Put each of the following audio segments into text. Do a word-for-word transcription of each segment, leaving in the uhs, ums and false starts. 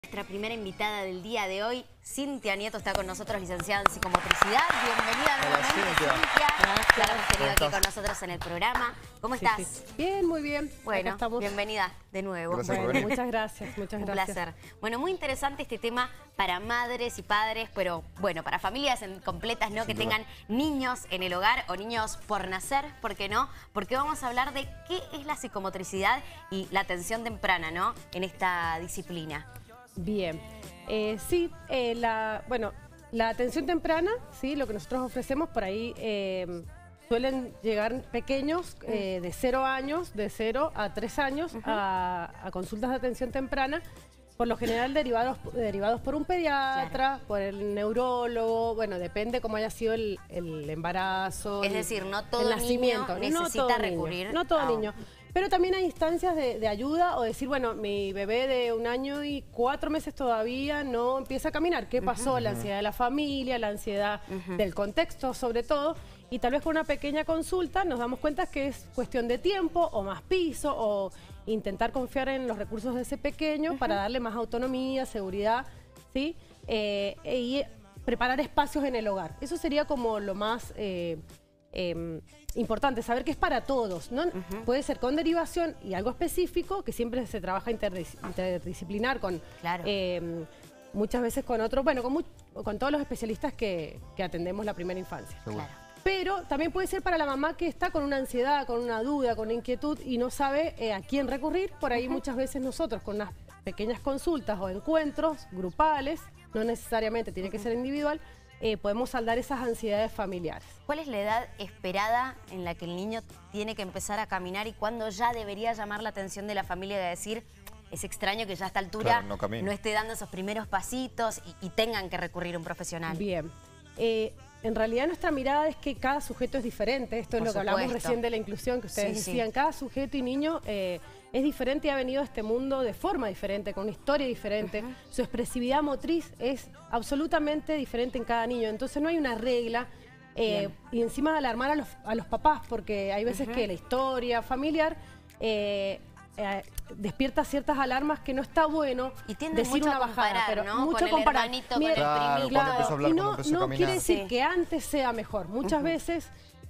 Nuestra primera invitada del día de hoy, Cintia Nieto, está con nosotros, licenciada en psicomotricidad. Bienvenida nuevamente, Cintia. Cintia. Ya la hemos tenido aquí con nosotros en el programa. ¿Cómo Sí, estás? sí. Bien, muy bien. Bueno, estamos. bienvenida de nuevo. Gracias por venir. Muchas gracias, muchas Un gracias. placer. Bueno, muy interesante este tema para madres y padres, pero bueno, para familias en, completas, ¿no? Que tengan niños en el hogar o niños por nacer, ¿por qué no? Porque vamos a hablar de qué es la psicomotricidad y la atención temprana, ¿no? En esta disciplina. Bien. Eh, sí, eh, la, bueno, la atención temprana, sí, lo que nosotros ofrecemos por ahí, eh, suelen llegar pequeños eh, de cero años, de cero a tres años, uh-huh. a, a consultas de atención temprana, por lo general derivados, derivados por un pediatra, claro. por el neurólogo, bueno, depende cómo haya sido el, el embarazo, es el, decir, no todo el nacimiento. niño necesita no todo recurrir. Niño, no todo a... niño. Pero también hay instancias de, de ayuda o decir, bueno, mi bebé de un año y cuatro meses todavía no empieza a caminar. ¿Qué pasó? Uh-huh. La ansiedad de la familia, la ansiedad uh-huh. del contexto sobre todo. Y tal vez con una pequeña consulta nos damos cuenta que es cuestión de tiempo o más piso o intentar confiar en los recursos de ese pequeño uh-huh. para darle más autonomía, seguridad, ¿sí? Eh, y preparar espacios en el hogar. Eso sería como lo más... Eh, Eh, importante, saber que es para todos, ¿no? Uh-huh. Puede ser con derivación y algo específico, que siempre se trabaja interdis interdisciplinar con, claro. eh, muchas veces con otros, bueno, con, con todos los especialistas que, que atendemos la primera infancia. Claro. Pero también puede ser para la mamá que está con una ansiedad, con una duda, con una inquietud y no sabe eh, a quién recurrir. Por ahí uh-huh. muchas veces nosotros con unas pequeñas consultas o encuentros grupales, no necesariamente tiene uh-huh. que ser individual, Eh, podemos saldar esas ansiedades familiares. ¿Cuál es la edad esperada en la que el niño tiene que empezar a caminar y cuándo ya debería llamar la atención de la familia de decir, es extraño que ya a esta altura claro, no, no esté dando esos primeros pasitos y, y tengan que recurrir a un profesional? Bien. Eh, en realidad nuestra mirada es que cada sujeto es diferente. Esto es Por lo que supuesto. hablamos recién de la inclusión, que ustedes sí, decían. Sí. Cada sujeto y niño eh, es diferente y ha venido a este mundo de forma diferente, con una historia diferente. Uh-huh. Su expresividad motriz es absolutamente diferente en cada niño. Entonces no hay una regla. Eh, y encima alarmar a los, a los papás, porque hay veces uh-huh. que la historia familiar... Eh, Eh, despierta ciertas alarmas que no está bueno y decir mucho una a bajada, comparar, pero ¿no? mucho con comparar. El hermanito, Mira, con el claro, primito. claro. Hablar, y no, no quiere decir sí. que antes sea mejor. Muchas uh-huh. veces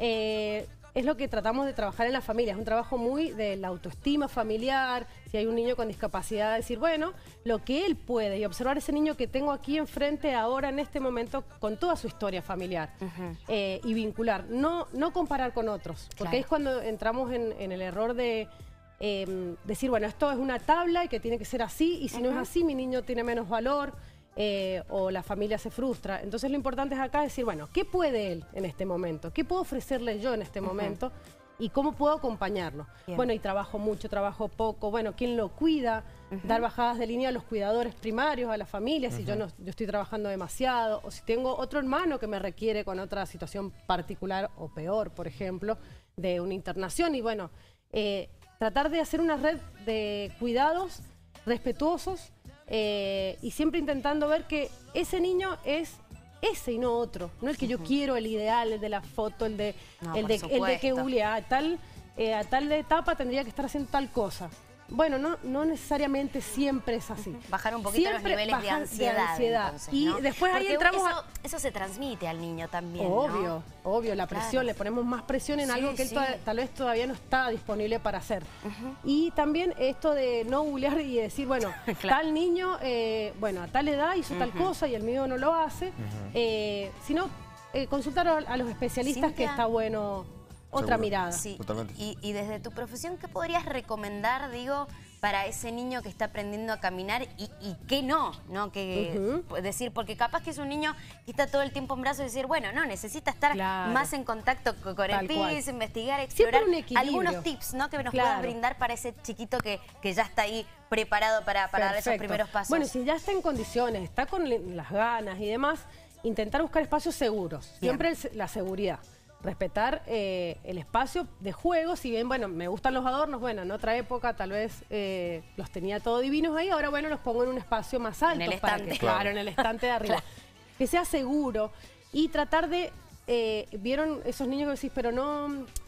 eh, es lo que tratamos de trabajar en la familia. Es un trabajo muy de la autoestima familiar. Si hay un niño con discapacidad, decir, bueno, lo que él puede y observar ese niño que tengo aquí enfrente ahora en este momento con toda su historia familiar uh-huh. eh, y vincular. No, no comparar con otros, porque claro. ahí es cuando entramos en, en el error de... Eh, decir, bueno, esto es una tabla y que tiene que ser así, y si uh-huh. no es así, mi niño tiene menos valor eh, o la familia se frustra. Entonces lo importante es acá decir, bueno, ¿qué puede él en este momento? ¿Qué puedo ofrecerle yo en este uh-huh. momento? ¿Y cómo puedo acompañarlo? Bien. Bueno, y trabajo mucho, trabajo poco. Bueno, ¿quién lo cuida? Uh-huh. Dar bajadas de línea a los cuidadores primarios, a la familia, uh-huh. si yo, no, yo estoy trabajando demasiado, o si tengo otro hermano que me requiere con otra situación particular o peor, por ejemplo, de una internación. Y bueno, eh, tratar de hacer una red de cuidados respetuosos eh, y siempre intentando ver que ese niño es ese y no otro. No el que yo uh-huh. quiero, el ideal, el de la foto, el de, no, el de, el de que Uli, a tal, eh, a tal etapa tendría que estar haciendo tal cosa. Bueno, no, no necesariamente siempre es así. Bajar un poquito siempre los niveles de ansiedad. De ansiedad. Entonces, y ¿no? después Porque ahí entramos eso, a... eso se transmite al niño también, Obvio, ¿no? obvio, la presión, claro. le ponemos más presión en sí, algo que él sí. tal, tal vez todavía no está disponible para hacer. Uh-huh. Y también esto de no googlear y decir, bueno, claro. tal niño, eh, bueno, a tal edad hizo uh-huh. tal cosa y el mío no lo hace, uh-huh. eh, sino eh, consultar a, a los especialistas Cintia. Que está bueno... Otra Seguro. mirada. Sí. Totalmente. Y, y desde tu profesión, ¿qué podrías recomendar, digo, para ese niño que está aprendiendo a caminar y, y qué no? ¿no? Que, uh-huh. decir, porque capaz que es un niño que está todo el tiempo en brazos y decir, bueno, no, necesita estar claro. más en contacto con, con el piso, investigar, explorar. Algunos tips, ¿no? Que nos claro. puedas brindar para ese chiquito que, que ya está ahí preparado para, para dar esos primeros pasos. Bueno, si ya está en condiciones, está con las ganas y demás, intentar buscar espacios seguros. Bien. Siempre el, la seguridad. Respetar eh, el espacio de juego, si bien, bueno, me gustan los adornos, bueno, en otra época tal vez eh, los tenía todo divinos ahí, ahora, bueno, los pongo en un espacio más alto. En el para estante. Que, claro. claro, en el estante de arriba. Claro. Que sea seguro y tratar de, eh, vieron esos niños que decís, pero no,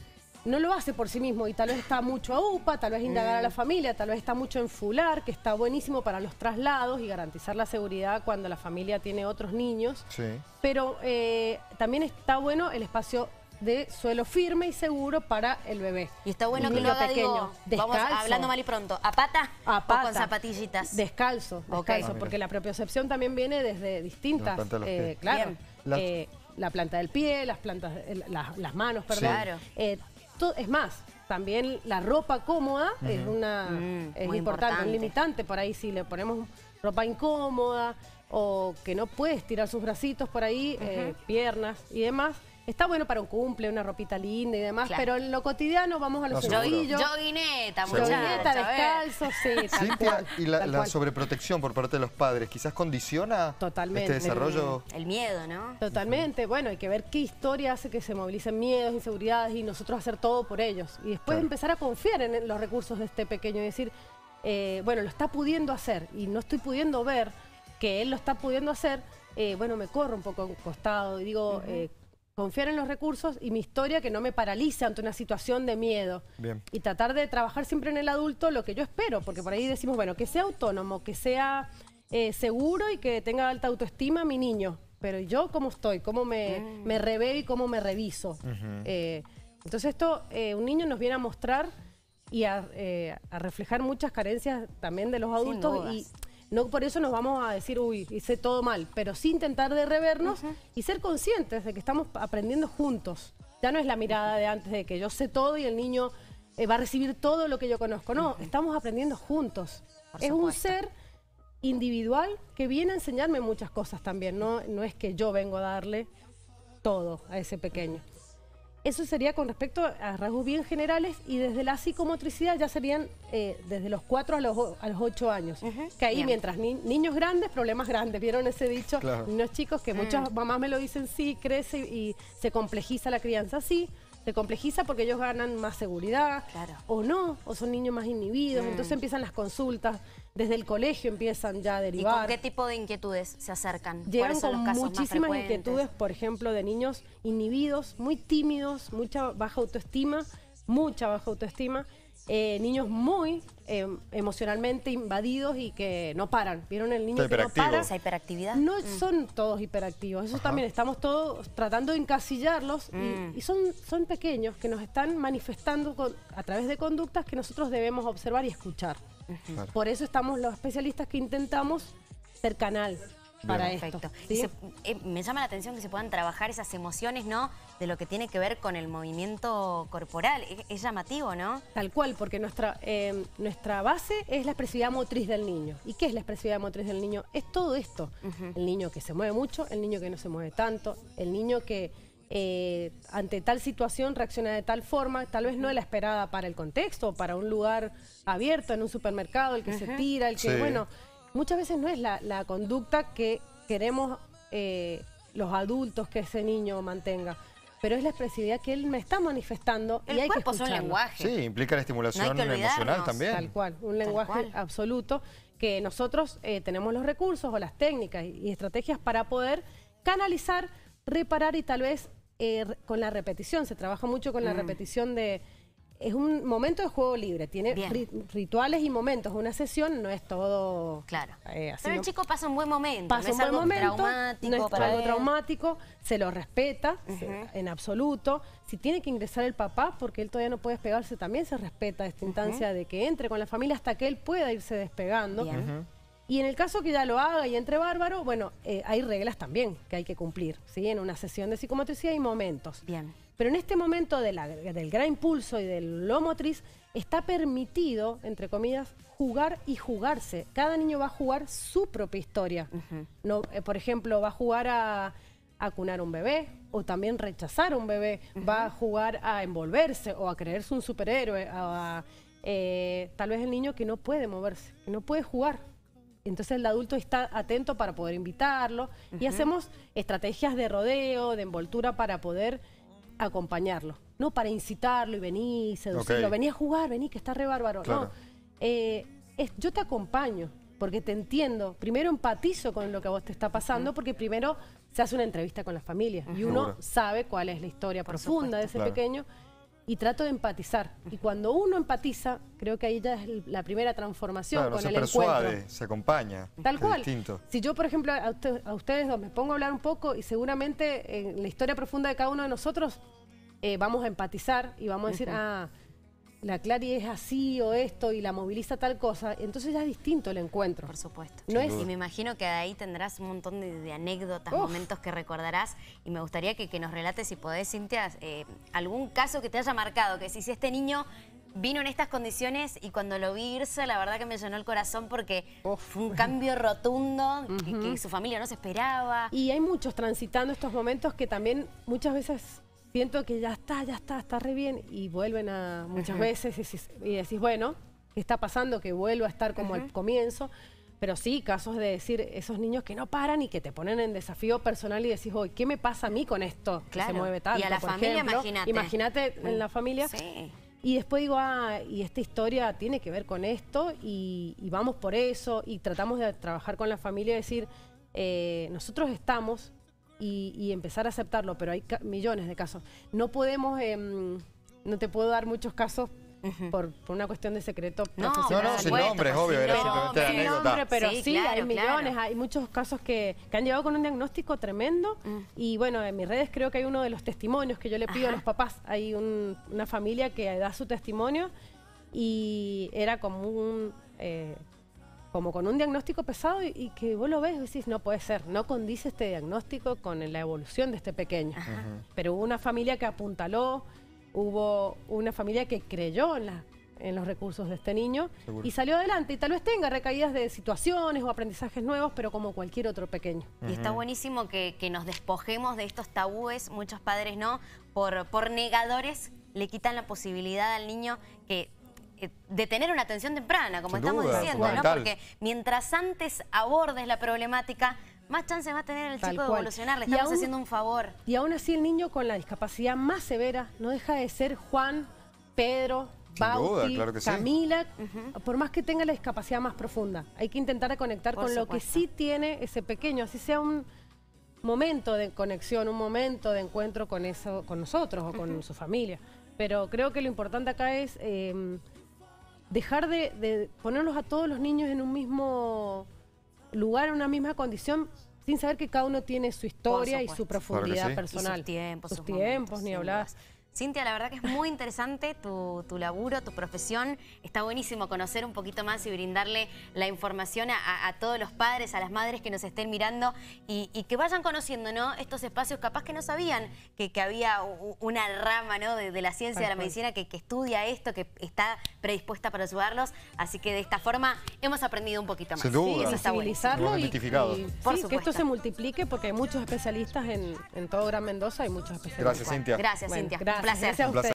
no lo hace por sí mismo y tal vez está mucho a UPA, tal vez indagar mm. a la familia, tal vez está mucho en FULAR, que está buenísimo para los traslados y garantizar la seguridad cuando la familia tiene otros niños. Sí. Pero eh, también está bueno el espacio de suelo firme y seguro para el bebé. Y está bueno que lo haga, pequeño, digo, vamos hablando mal y pronto, ¿a pata, a pata o con zapatillitas? Descalzo, descalzo, okay. ah, porque la propiocepción también viene desde distintas, eh, claro, la... Eh, la planta del pie, las plantas, las, las manos, perdón. Sí. Claro. Eh, todo, es más, también la ropa cómoda uh-huh. es una mm, es importante, importante, un limitante por ahí si le ponemos ropa incómoda o que no puede estirar sus bracitos por ahí, uh-huh. eh, piernas y demás. Está bueno para un cumple, una ropita linda y demás, claro. pero en lo cotidiano vamos a los no, sencillos. Joguineta, Joguineta, descalzo, sí, tal Cintia, cual, y la, tal la cual. sobreprotección por parte de los padres, ¿quizás condiciona Totalmente. este desarrollo? El, el miedo, ¿no? Totalmente. Bueno, hay que ver qué historia hace que se movilicen miedos, inseguridades y nosotros hacer todo por ellos. Y después claro. empezar a confiar en los recursos de este pequeño y decir, eh, bueno, lo está pudiendo hacer y no estoy pudiendo ver que él lo está pudiendo hacer, eh, bueno, me corro un poco a un costado y digo... Uh-huh. eh, confiar en los recursos y mi historia que no me paralice ante una situación de miedo. Bien. Y tratar de trabajar siempre en el adulto lo que yo espero, porque por ahí decimos, bueno, que sea autónomo, que sea eh, seguro y que tenga alta autoestima mi niño. Pero yo, ¿cómo estoy? ¿Cómo me, mm. me reveo y cómo me reviso? Uh-huh. eh, entonces esto, eh, un niño nos viene a mostrar y a, eh, a reflejar muchas carencias también de los adultos y... No por eso nos vamos a decir, uy, hice todo mal, pero sí intentar de revernos uh-huh. y ser conscientes de que estamos aprendiendo juntos. Ya no es la mirada de antes de que yo sé todo y el niño eh, va a recibir todo lo que yo conozco. No, uh-huh. estamos aprendiendo juntos. Por es supuesto. Un ser individual que viene a enseñarme muchas cosas también. No, no es que yo vengo a darle todo a ese pequeño. Eso sería con respecto a rasgos bien generales y desde la psicomotricidad ya serían eh, desde los cuatro a los, a los ocho años. Uh-huh. Que ahí bien. Mientras ni, niños grandes, problemas grandes. ¿Vieron ese dicho? Claro. Niños chicos que mm. muchas mamás me lo dicen, sí, crece y se complejiza la crianza. Sí, se complejiza porque ellos ganan más seguridad. Claro. O no, o son niños más inhibidos. Mm. Entonces empiezan las consultas. Desde el colegio empiezan ya a derivar. ¿Y con qué tipo de inquietudes se acercan? Llegan con muchísimas inquietudes, por ejemplo, de niños inhibidos, muy tímidos, mucha baja autoestima, mucha baja autoestima, eh, niños muy eh, emocionalmente invadidos y que no paran. ¿Vieron el niño que no para? ¿Esa hiperactividad? No mm. son todos hiperactivos, eso Ajá. también estamos todos tratando de encasillarlos mm. y, y son, son pequeños que nos están manifestando con, a través de conductas que nosotros debemos observar y escuchar. Uh-huh. Claro. Por eso estamos los especialistas que intentamos ser canal para Bien. Esto. ¿Sí? Se, eh, me llama la atención que se puedan trabajar esas emociones, ¿no? De lo que tiene que ver con el movimiento corporal. Es, es llamativo, ¿no? Tal cual, porque nuestra, eh, nuestra base es la expresividad motriz del niño. ¿Y qué es la expresividad motriz del niño? Es todo esto. Uh-huh. El niño que se mueve mucho, el niño que no se mueve tanto, el niño que... Eh, ante tal situación reacciona de tal forma, tal vez no es la esperada para el contexto, para un lugar abierto, en un supermercado, el que uh-huh. se tira, el que, sí. bueno, muchas veces no es la, la conducta que queremos eh, los adultos que ese niño mantenga, pero es la expresividad que él me está manifestando el y hay que escucharlo. Es un lenguaje. Sí, implica la estimulación no emocional también. Tal cual, un lenguaje absoluto que nosotros eh, tenemos los recursos o las técnicas y, y estrategias para poder canalizar, reparar y tal vez Eh, con la repetición, se trabaja mucho con mm. la repetición de... Es un momento de juego libre, tiene ri rituales y momentos. Una sesión no es todo... Claro. Eh, así Pero el no, chico pasa un buen momento, pasa no un es buen algo momento, traumático. No es para algo él. traumático, se lo respeta Uh-huh. se, en absoluto. Si tiene que ingresar el papá, porque él todavía no puede despegarse, también se respeta esta instancia uh-huh. de que entre con la familia hasta que él pueda irse despegando. Uh-huh. Y en el caso que ya lo haga y entre bárbaro, bueno, eh, hay reglas también que hay que cumplir, ¿sí? En una sesión de psicomotricidad hay momentos. Bien. Pero en este momento de la, del gran impulso y del lo motriz, está permitido, entre comillas, jugar y jugarse. Cada niño va a jugar su propia historia. Uh-huh. No, eh, por ejemplo, va a jugar a, a cunar un bebé, o también rechazar a un bebé. Uh-huh. Va a jugar a envolverse, o a creerse un superhéroe. A, a, eh, tal vez el niño que no puede moverse, que no puede jugar. Entonces el adulto está atento para poder invitarlo. Uh-huh. Y hacemos estrategias de rodeo, de envoltura para poder acompañarlo. No para incitarlo y venir, seducirlo. Okay. Vení a jugar, vení, que está re bárbaro. Claro. No, eh, es, yo te acompaño, porque te entiendo. Primero empatizo con lo que a vos te está pasando, uh-huh. porque primero se hace una entrevista con la familia. Uh-huh. Y uno sabe cuál es la historia Por profunda supuesto. de ese claro. pequeño. y trato de empatizar. Y cuando uno empatiza, creo que ahí ya es la primera transformación, claro, con no el se persuade, encuentro. Se acompaña. Tal cual. Distinto. Si yo, por ejemplo, a, usted, a ustedes dos me pongo a hablar un poco y seguramente en la historia profunda de cada uno de nosotros eh, vamos a empatizar y vamos a decir, uh-huh. ah, la Clary es así o esto y la moviliza tal cosa, entonces ya es distinto el encuentro. Por supuesto. No es... Y me imagino que de ahí tendrás un montón de, de anécdotas, Uf. momentos que recordarás, y me gustaría que, que nos relates, si podés, Cintia, eh, algún caso que te haya marcado, que si, si este niño vino en estas condiciones y cuando lo vi irse, la verdad que me llenó el corazón porque Uf. fue un cambio rotundo uh-huh. que, que su familia no se esperaba. Y hay muchos transitando estos momentos que también muchas veces... siento que ya está, ya está, está re bien y vuelven a muchas uh-huh. veces y, y decís, bueno, ¿qué está pasando? Que vuelvo a estar como uh-huh. al comienzo. Pero sí, casos de decir, esos niños que no paran y que te ponen en desafío personal y decís, hoy, ¿qué me pasa a mí con esto? Claro. Que se mueve tanto, y a la por familia, ejemplo. imagínate. Imagínate en la familia. Sí. Y después digo, ah, y esta historia tiene que ver con esto y, y vamos por eso y tratamos de trabajar con la familia y decir, eh, nosotros estamos... Y, y empezar a aceptarlo, pero hay millones de casos. No podemos, eh, no te puedo dar muchos casos uh-huh. por, por una cuestión de secreto no, profesional. No, no, sin nombre, es obvio, era simplemente la anécdota. Nombre, pero sí, sí claro, hay millones, claro. hay muchos casos que, que han llegado con un diagnóstico tremendo uh. y bueno, en mis redes creo que hay uno de los testimonios que yo le pido Ajá. a los papás. Hay un, una familia que da su testimonio y era como un... Eh, como con un diagnóstico pesado y, y que vos lo ves y decís, no puede ser, no condice este diagnóstico con la evolución de este pequeño. Uh-huh. Pero hubo una familia que apuntaló, hubo una familia que creyó en, la, en los recursos de este niño Seguro. y salió adelante. Y tal vez tenga recaídas de situaciones o aprendizajes nuevos, pero como cualquier otro pequeño. Uh-huh. Y está buenísimo que, que nos despojemos de estos tabúes, muchos padres no, por, por negadores le quitan la posibilidad al niño que... de tener una atención temprana, como Sin estamos duda, diciendo, ¿no? Porque mientras antes abordes la problemática, más chances va a tener el Tal chico cual. de evolucionar, le estamos aún, haciendo un favor. Y aún así el niño con la discapacidad más severa no deja de ser Juan, Pedro, Bauti, claro Camila, sí. uh-huh. por más que tenga la discapacidad más profunda. Hay que intentar conectar por con supuesto. lo que sí tiene ese pequeño, así sea un momento de conexión, un momento de encuentro con, eso, con nosotros o con uh-huh. su familia. Pero creo que lo importante acá es... Eh, dejar de, de ponerlos a todos los niños en un mismo lugar, en una misma condición, sin saber que cada uno tiene su historia y su profundidad claro sí. Y personal. sus tiempos, sus sus tiempos, momentos, ni hablar. Cintia, la verdad que es muy interesante tu, tu laburo, tu profesión. Está buenísimo conocer un poquito más y brindarle la información a, a todos los padres, a las madres que nos estén mirando y, y que vayan conociendo, ¿no? Estos espacios capaz que no sabían que, que había una rama, ¿no? de, de la ciencia, Tal de la cual. medicina que, que estudia esto, que está predispuesta para ayudarlos. Así que de esta forma hemos aprendido un poquito más. Sin duda. Sí, eso está buenísimo. Y, y, Por sí, que esto se multiplique porque hay muchos especialistas en, en todo Gran Mendoza, hay muchos especialistas. Gracias, Cintia. Gracias, bueno, Cintia. Gracias. Un placer. Gracias a ustedes.